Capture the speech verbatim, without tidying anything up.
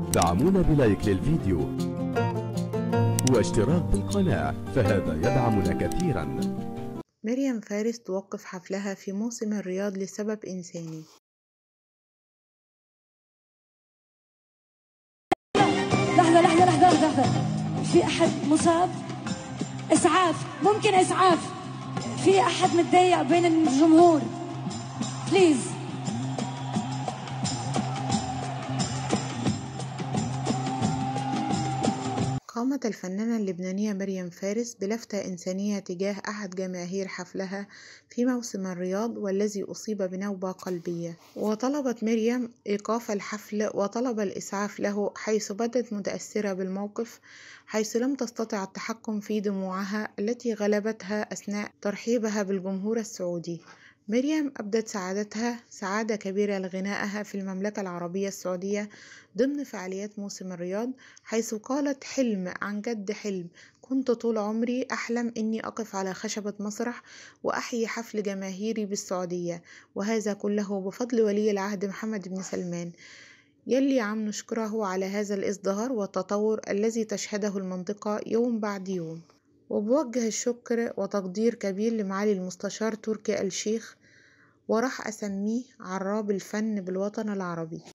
دعمونا بلايك للفيديو واشتراك بالقناة، فهذا يدعمنا كثيرا. مريم فارس توقف حفلها في موسم الرياض لسبب إنساني. لحظة لحظة لحظة لحظة، في أحد مصاب؟ إسعاف، ممكن إسعاف؟ في أحد متضايق بين الجمهور؟ بليز. قامت الفنانة اللبنانية مريم فارس بلفتة إنسانية تجاه أحد جماهير حفلها في موسم الرياض والذي أصيب بنوبة قلبية، وطلبت مريم إيقاف الحفل وطلب الإسعاف له، حيث بدت متأثرة بالموقف، حيث لم تستطع التحكم في دموعها التي غلبتها أثناء ترحيبها بالجمهور السعودي. مريم أبدت سعادتها سعادة كبيرة لغنائها في المملكة العربية السعودية ضمن فعاليات موسم الرياض، حيث قالت: حلم عن جد حلم، كنت طول عمري أحلم إني أقف على خشبة مسرح وأحيي حفل جماهيري بالسعودية، وهذا كله بفضل ولي العهد محمد بن سلمان، يلي عم نشكره على هذا الازدهار والتطور الذي تشهده المنطقة يوم بعد يوم. وبوجه الشكر وتقدير كبير لمعالي المستشار تركي آل الشيخ، وراح أسميه عراب الفن بالوطن العربي.